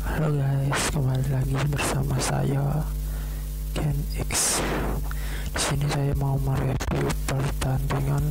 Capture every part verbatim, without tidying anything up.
Halo guys, kembali lagi bersama saya Ken X. Di sini saya mau mereview pertandingan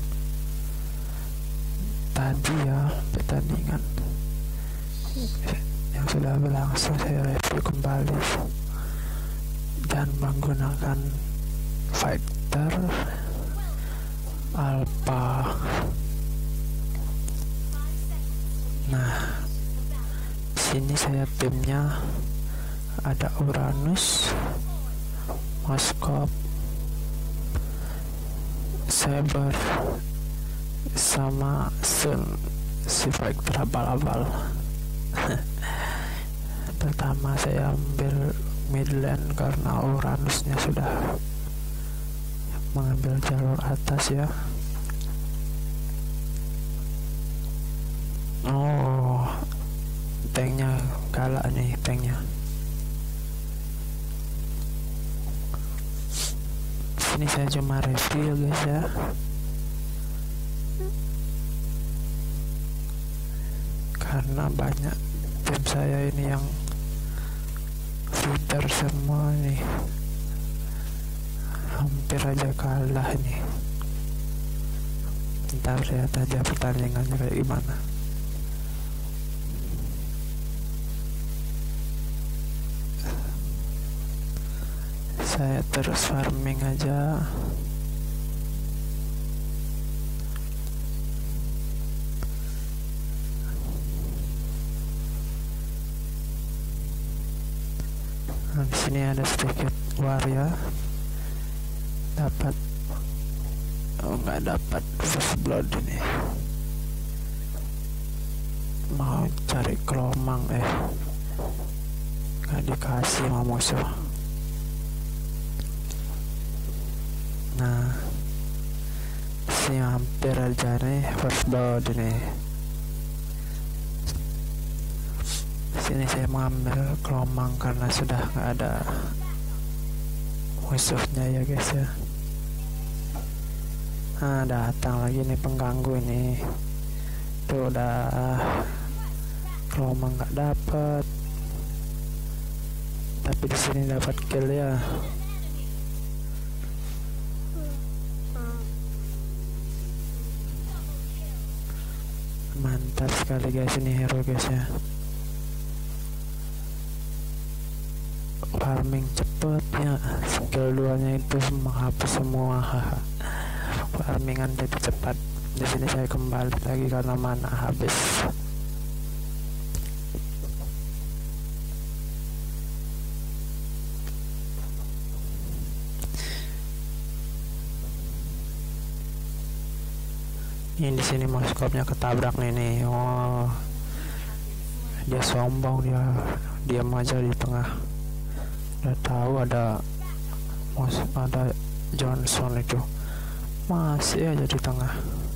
tadi ya, pertandingan yang sudah berlangsung. Saya review kembali dan menggunakan fighter Alpha. Nah, sini saya timnya ada Uranus, Moskop, Saber, sama Sun, si fighter abal-abal. Pertama saya ambil mid lane karena Uranusnya sudah mengambil jalur atas ya. Oh, tanknya galak nih, tanknya. Sini saya cuma review guys ya. Karena banyak tim saya ini yang feeder semua nih, hampir aja kalah nih. Ntar lihat aja pertandingannya kayak gimana. Saya terus farming aja. Nah, di sini ada sedikit waria. Dapat, oh nggak dapat first blood ini. Mau cari kelomang eh nggak dikasih sama musuh. Nah, sini hampir aja nih first blood ini. Sini saya mengambil kelomang karena sudah nggak ada musuhnya ya guys ya. Nah, datang lagi nih pengganggu ini. Tuh udah kelomang nggak dapat, tapi di sini dapat kill ya. Mantap sekali guys ini hero guys ya. Farming cepet ya, skill duanya itu menghapus semua. Farmingan jadi cepat. Di sini saya kembali lagi karena mana habis. Ini di sini moskopnya ketabrak nih nih. Oh, dia sombong, dia diam aja di tengah. Udah tahu ada mos ada Johnson itu, masih aja di tengah.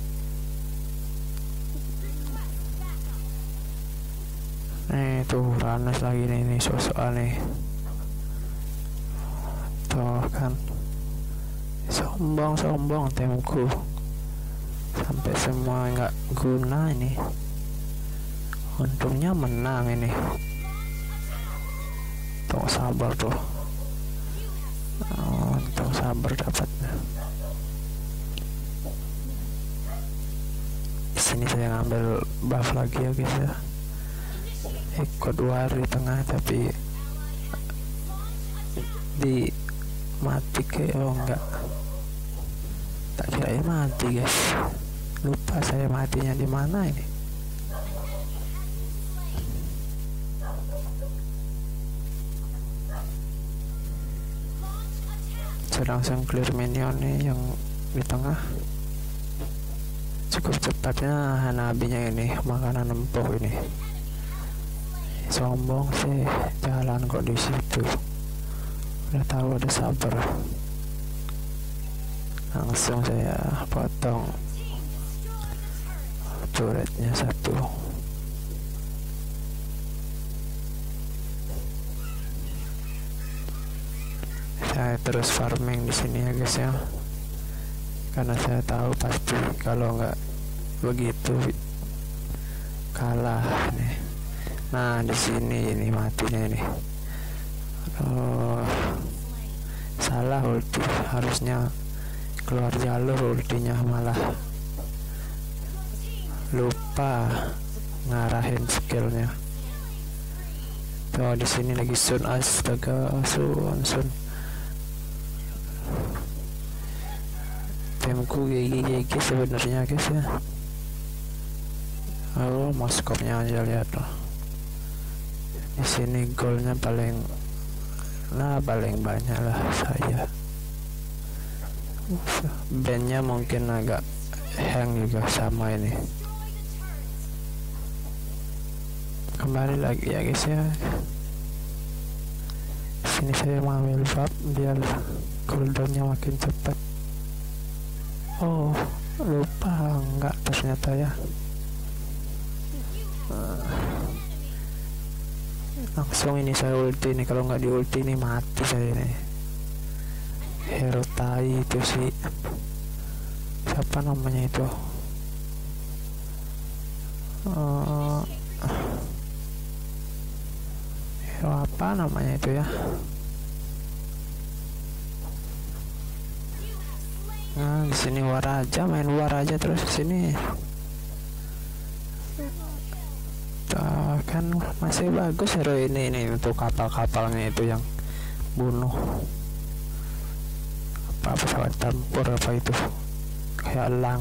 Nih tuh Uranus lagi nih, nih soal nih. Tuh kan, sombong sombong timku. Sampai semua nggak guna ini. Untungnya menang ini. Tuh sabar tuh. Oh, untung sabar dapatnya. Di sini saya ngambil buff lagi ya guys ya. Ikut war di tengah tapi di mati kayak oh enggak. Tak kirain mati guys. Lupa saya matinya di mana ini. Saya langsung clear minion nih yang di tengah. Cukup cepatnya Hanabinya ini, makanan empuk ini. Sombong sih, jalan kok di situ. Udah tahu ada sabar. Langsung saya potong turretnya satu. Saya terus farming di sini ya guys ya, karena saya tahu pasti kalau nggak begitu kalah nih. Nah di sini ini matinya ini. Oh, salah ulti, harusnya keluar jalur ultinya, malah lupa ngarahin skillnya. Tuh di sini lagi sun, astaga, sun sun. Timku G G G G sebenarnya guys ya. Oh, moskopnya aja lihat loh. Di sini golnya paling, nah paling banyak lah saya. Bandnya mungkin agak hang juga sama ini. Kembali lagi ya guys ya. Sini saya mau ambil buff biar cooldownnya makin cepat. Oh lupa, enggak ternyata ya. Langsung ini saya ulti nih, kalau nggak di ulti nih mati saya ini. Hero tai itu sih, siapa namanya itu, uh, hero apa namanya itu ya. Nah di sini war aja, main war aja terus di sini. Tuh, kan masih bagus hero ini ini untuk kapal-kapalnya itu yang bunuh apa pesawat tempur apa itu kayak elang.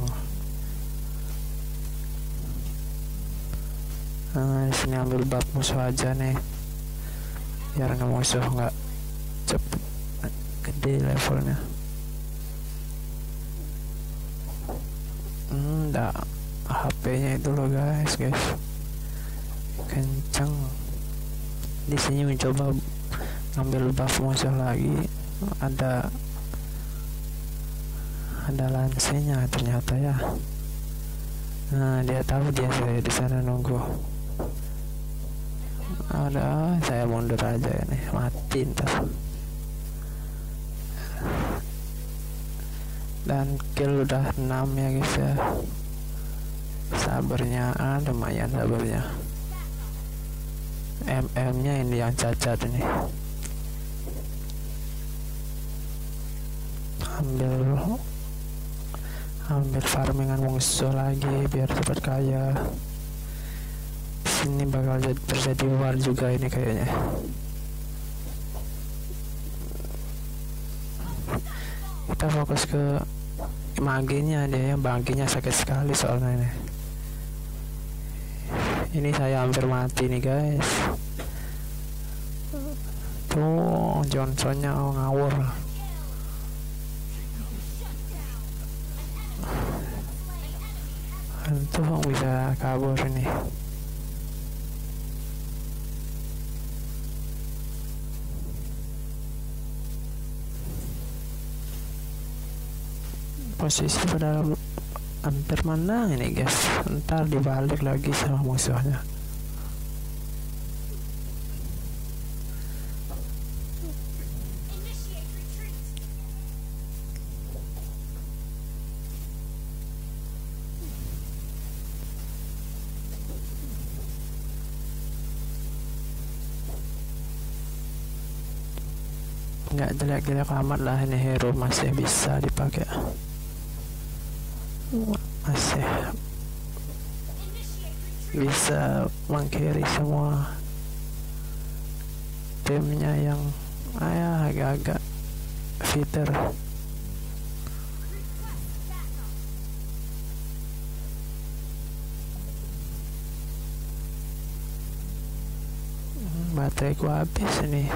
Nah di sini ambil buff musuh aja nih biar nggak musuh nggak cepet gede levelnya. Hmm, dah H P-nya itu loh guys, guys. Kenceng. Di sini mencoba ngambil buff musuh lagi, ada ada lansenya ternyata ya. Nah, dia tahu dia saya di sana nunggu. Ada, saya mundur aja ini, mati ntar. Dan kill udah enam ya guys ya. Sabarnya ah, lumayan sabarnya. M M nya ini yang cacat ini. Ambil ambil farmingan musuh lagi biar cepat kaya. Sini bakal terjadi war juga ini kayaknya. Kita fokus ke maginya dia, yang maginya sakit sekali soalnya ini. Ini saya hampir mati nih guys. Tuh Johnsonnya oh, ngawur. Tuh bisa kabur ini. Posisi pada hampir menang ini guys, ntar dibalik lagi sama musuhnya. Nggak jelek-jelek amat lah ini, hero masih bisa dipakai, masih bisa mengcarry semua timnya yang ayah agak-agak fitter. Baterai ku habis ini.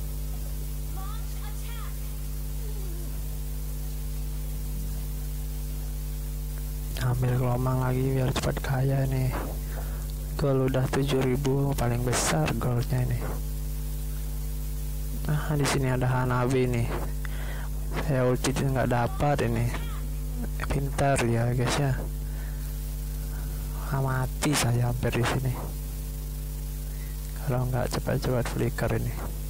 Ambil gelombang lagi biar cepat kaya nih. Gol udah tujuh ribu, paling besar golnya ini. Nah di sini ada Hanabi nih. Saya ulti nggak dapat ini. Pintar ya guys ya. Ah, mati saya hampir di sini. Kalau nggak cepat-cepat flicker ini.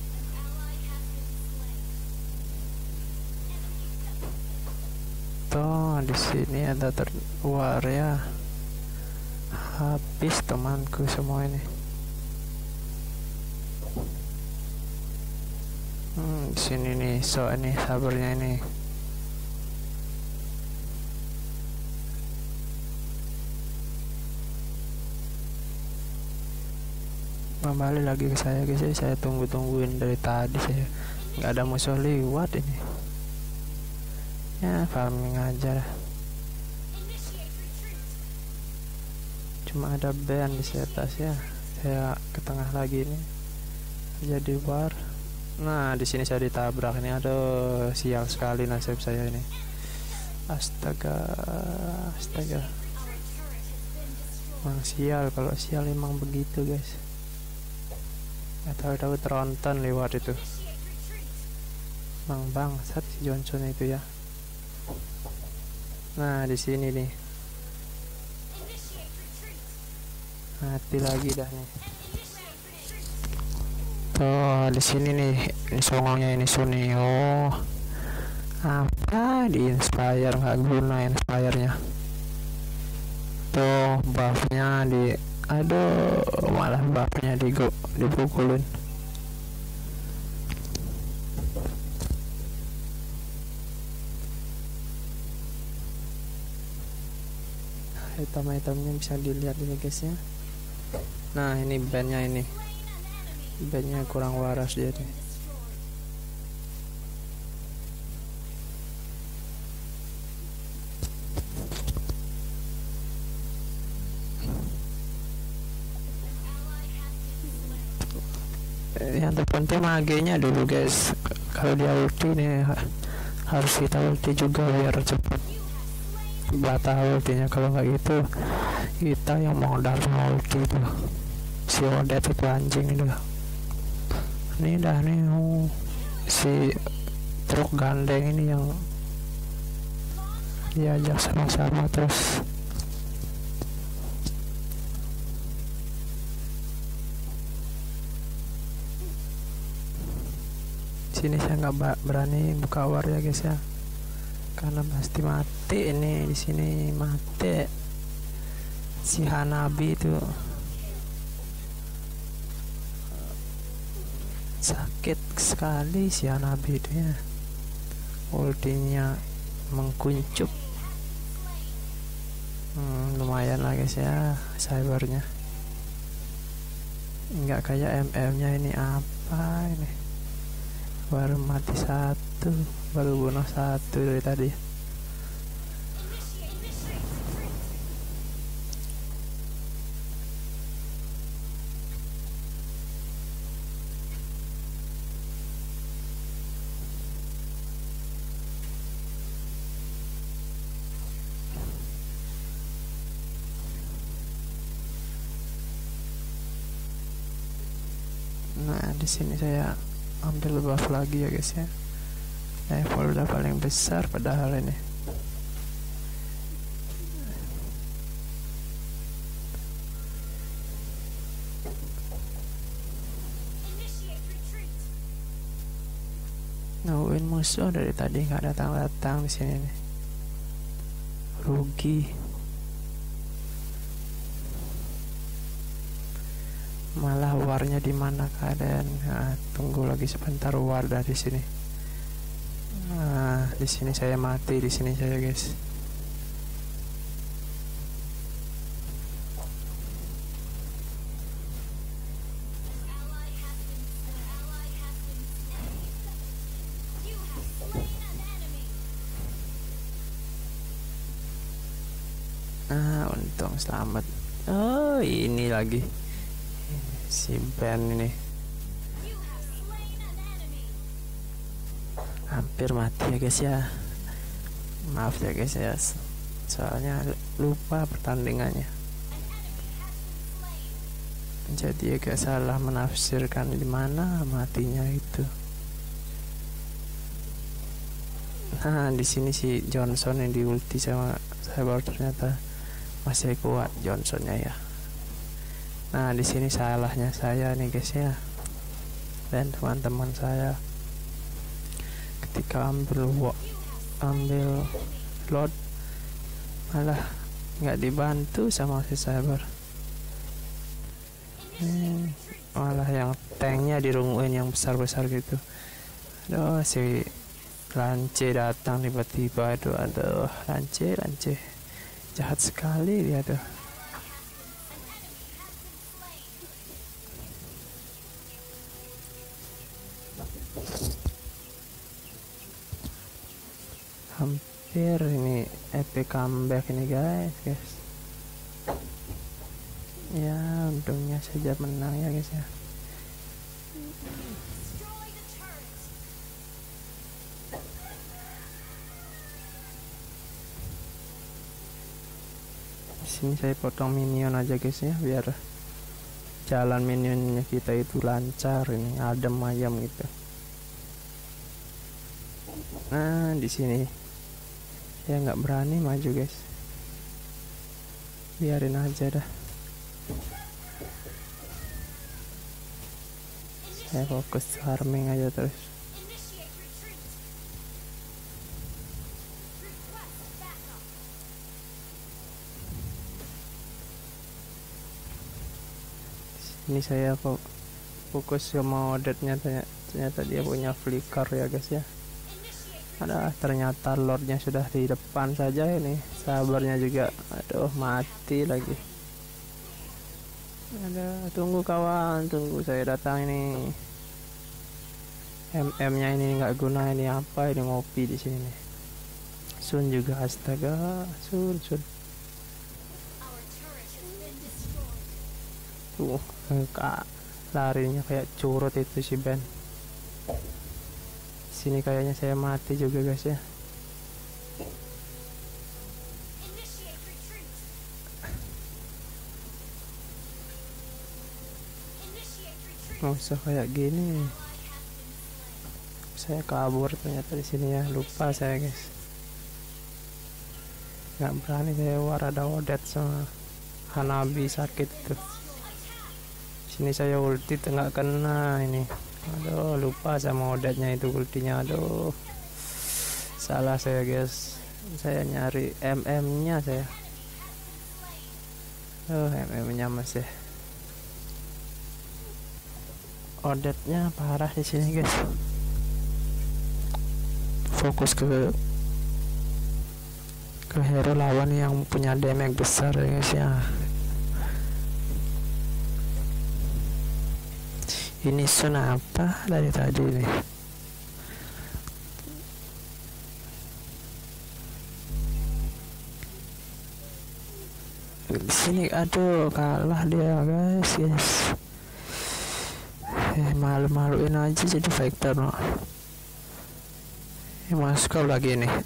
Tuh di sini ada terluar ya. Habis temanku semua ini. Di sini nih, so ini sabarnya ini. Kembali lagi ke saya guys, saya tunggu-tungguin dari tadi, saya nggak ada musuh lewat ini. Ya farming aja lah. Cuma ada band di atas ya. Saya ke tengah lagi nih. Jadi war. Nah, di sini saya ditabrak ini. Aduh, sial sekali nasib saya ini. Astaga, astaga. Emang sial, kalau sial emang begitu, guys. Gak tahu-tahu teronton lewat itu. Emang bangsat si Johnson itu ya. Nah, di sini nih. Mati lagi dah nih. Tuh di sini nih, ini songongnya ini Suni. Oh, apa di inspire, nggak guna inspirenya. Tuh buffnya di, aduh malah buffnya di go dipukulin. Item-itemnya bisa dilihat ini guys ya. Nah ini bandnya ini, bandnya kurang waras dia nih. Yang terpenting magenya dulu guys. Kalau dia ulti nih harus kita ulti juga biar cepat batal ultinya. Kalau nggak gitu kita yang mau darah ulti itu si Odet itu anjing itu. Ini dah nih oh, si truk gandeng ini yang diajak sama-sama terus. Sini saya nggak berani buka war ya guys ya, karena pasti mati ini. Di sini mati si Hanabi itu, sakit sekali si Hanabi itu ya, ultinya mengkuncup. hmm, lumayan lah guys ya cybernya, nggak kayak M M nya ini. Apa ini, baru mati satu, baru bunuh satu dari tadi. Nah di sini saya ambil buff lagi ya guys ya. Level udah paling besar padahal ini. Nungguin musuh dari tadi nggak datang-datang di sini nih. Rugi. Malah warnya di mana keadaan? Nah, tunggu lagi sebentar war dari sini. Nah, di sini saya mati, di sini saya guys. Ah, untung selamat. Oh, ini lagi si Ben ini hampir mati ya guys ya. Maaf ya guys ya, soalnya lupa pertandingannya, jadi agak salah menafsirkan di mana matinya itu. Nah di sini si Johnson yang diulti sama saya, baru ternyata masih kuat Johnsonnya ya. Nah di sini salahnya saya nih guys ya, dan teman-teman saya ketika ambil ambil load malah nggak dibantu sama si cyber. Hmm, malah yang tanknya dirunguin yang besar-besar gitu. Aduh, si Lance datang tiba-tiba. Aduh, aduh, Lance, Lance jahat sekali dia tuh. Hampir ini epic comeback ini guys, guys. Ya, untungnya saja menang ya guys ya. Sini saya potong minion aja guys ya, biar jalan minionnya kita itu lancar, ini adem ayam gitu. Nah di sini ya nggak berani maju guys, biarin aja dah. Saya fokus farming aja terus. Ini saya fokus sama odetnya, ternyata dia punya flicker ya guys ya. Ada ternyata lordnya sudah di depan saja, ini sabarnya juga aduh mati lagi. Ada tunggu kawan, tunggu saya datang ini. M M nya ini nggak guna, ini apa ini ngopi di sini nih. Sun juga astaga, Sun Sun. Tuh, kak larinya kayak curut itu si Ben. Sini kayaknya saya mati juga guys ya. Nggak usah kayak gini. Saya kabur ternyata di sini ya, lupa saya guys. Nggak berani saya war, ada Odet sama Hanabi sakit tuh. Sini saya ulti nggak kena ini. Aduh, lupa sama Odetnya itu ultinya. Aduh, salah saya guys. Saya nyari M M nya saya. Oh, M M nya masih. Odetnya parah di sini guys. Fokus ke ke hero lawan yang punya damage besar ya guys ya. Ini Sun apa dari tadi nih? Di sini aduh kalah dia guys, guys. Eh, malu-maluin aja jadi fighter no. Ini masuk lagi nih.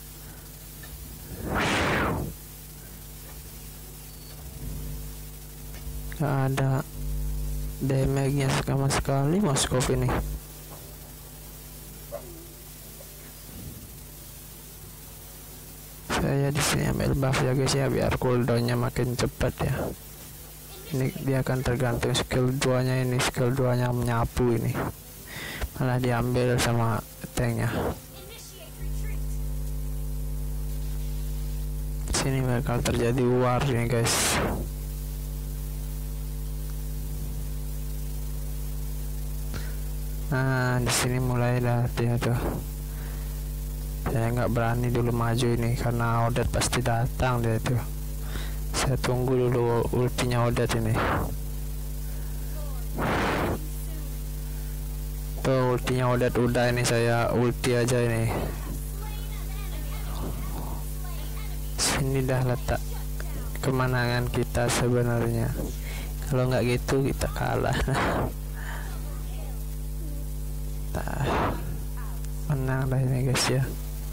Gak ada damage-nya sama sekali Moskov ini. Saya di sini ambil buff ya guys ya, biar cooldownnya makin cepat ya. Ini dia akan tergantung skill dua nya ini, skill dua nya menyapu ini. Malah diambil sama tanknya. Sini bakal terjadi war nih guys. Nah di sini mulai dah dia tuh. Saya nggak berani dulu maju ini karena Odet pasti datang dia tuh. Saya tunggu dulu ultinya Odet ini. Tuh ultinya Odet udah, ini saya ulti aja ini. Sini dah letak kemenangan kita sebenarnya. Kalau nggak gitu kita kalah. Nah, menang dah ini guys ya.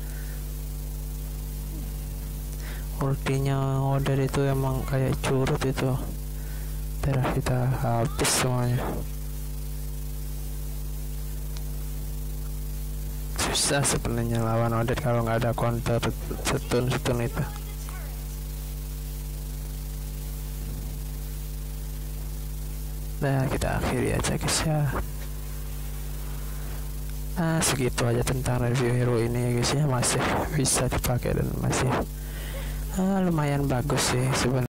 Ultinya Odet itu emang kayak curut itu, darah kita habis semuanya. Susah sebenarnya lawan Odet kalau nggak ada counter setun-setun itu. Nah kita akhiri aja guys ya. Nah segitu aja tentang review hero ini ya guys ya, masih bisa dipakai dan masih ah, lumayan bagus sih sebenarnya.